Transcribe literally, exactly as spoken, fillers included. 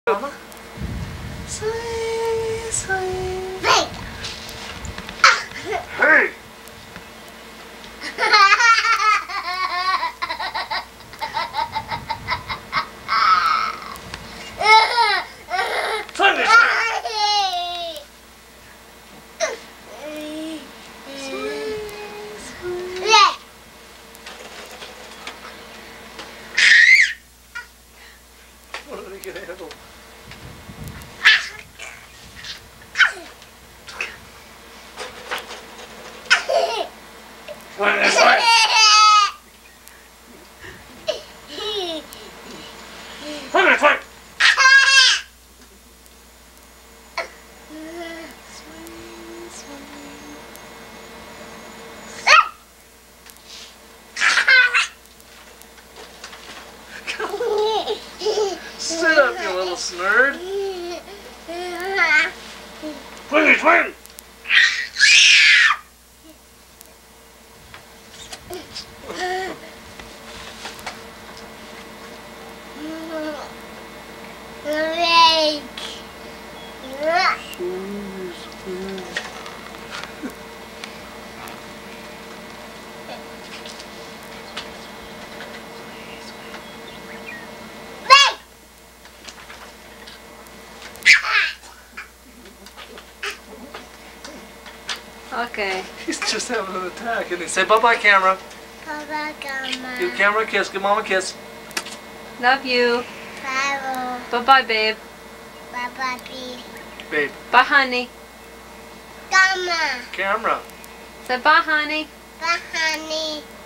Mama. Swing, swing. Hey! Hey! Sunday swing. What are they gonna handle? Swing this way. Swing this way. Sit up, you little snurd. Swing, swing. Okay. He's just having an attack, and he say bye-bye, camera. Bye-bye, camera. Give camera a kiss. Give mom a kiss. Love you. Bye, Bye-bye, babe. bye-bye, baby. Babe. Bye, honey. Camera. Camera. Say bye, honey. Bye, honey.